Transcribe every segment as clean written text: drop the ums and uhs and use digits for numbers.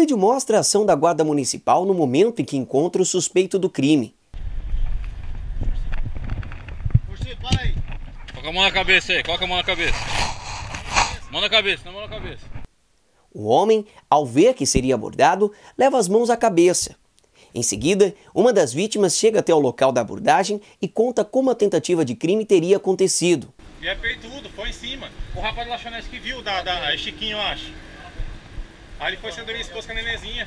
vídeo mostra a ação da Guarda Municipal no momento em que encontra o suspeito do crime. Coloca a mão na cabeça aí, coloca a mão na cabeça. Mão na cabeça, mão na cabeça. O homem, ao ver que seria abordado, leva as mãos à cabeça. Em seguida, uma das vítimas chega até o local da abordagem e conta como a tentativa de crime teria acontecido. E é peitudo, foi em cima. O rapaz da lanchonete que viu, da Chiquinho, eu acho. Aí ele foi sendo esposa com a nenezinha.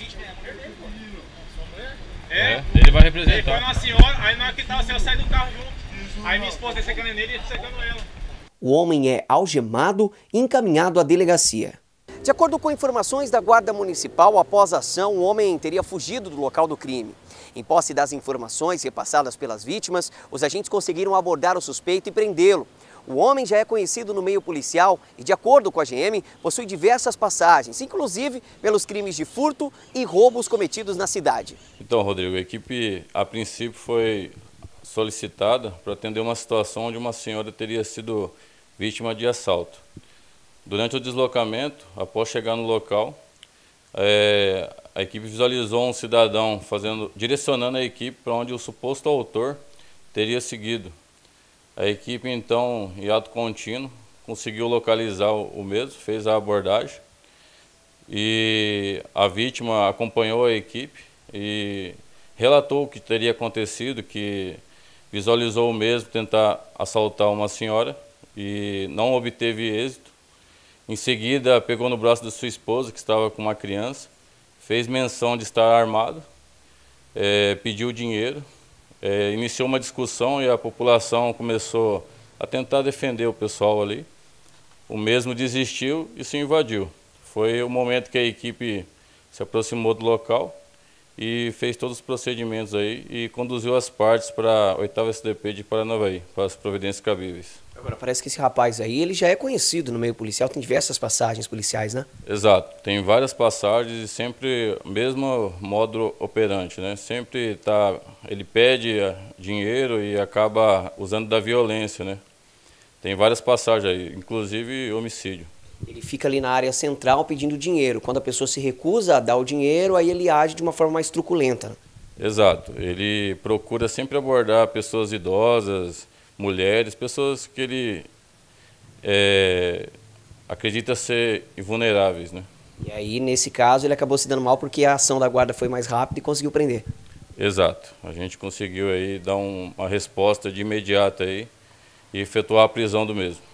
Ele vai representar. Ele foi numa senhora, aí na hora que tava assim, eu saí do carro junto. Aí minha esposa desceu com a nenê e ele secando ela. O homem é algemado e encaminhado à delegacia. De acordo com informações da Guarda Municipal, após a ação, o homem teria fugido do local do crime. Em posse das informações repassadas pelas vítimas, os agentes conseguiram abordar o suspeito e prendê-lo. O homem já é conhecido no meio policial e, de acordo com a GM, possui diversas passagens, inclusive pelos crimes de furto e roubos cometidos na cidade. Então, Rodrigo, a equipe, a princípio, foi solicitada para atender uma situação onde uma senhora teria sido vítima de assalto. Durante o deslocamento, após chegar no local, a equipe visualizou um cidadão direcionando a equipe para onde o suposto autor teria seguido. A equipe, então, em ato contínuo, conseguiu localizar o mesmo, fez a abordagem e a vítima acompanhou a equipe e relatou o que teria acontecido, que visualizou o mesmo tentar assaltar uma senhora e não obteve êxito. Em seguida, pegou no braço da sua esposa, que estava com uma criança, fez menção de estar armado, pediu dinheiro, iniciou uma discussão e a população começou a tentar defender o pessoal ali. O mesmo desistiu e se invadiu. Foi o momento que a equipe se aproximou do local e fez todos os procedimentos aí e conduziu as partes para a 8ª SDP de Paranavaí, para as providências cabíveis. Agora, parece que esse rapaz aí, ele já é conhecido no meio policial, tem diversas passagens policiais, né? Exato, tem várias passagens e sempre o mesmo modo operante, né? Sempre ele pede dinheiro e acaba usando da violência, né? Tem várias passagens aí, inclusive homicídio. Ele fica ali na área central pedindo dinheiro. Quando a pessoa se recusa a dar o dinheiro, aí ele age de uma forma mais truculenta, né? Exato, ele procura sempre abordar pessoas idosas, mulheres, pessoas que ele acredita ser vulneráveis, né? E aí, nesse caso, ele acabou se dando mal porque a ação da guarda foi mais rápida e conseguiu prender. Exato, a gente conseguiu aí dar uma resposta de imediata aí e efetuar a prisão do mesmo.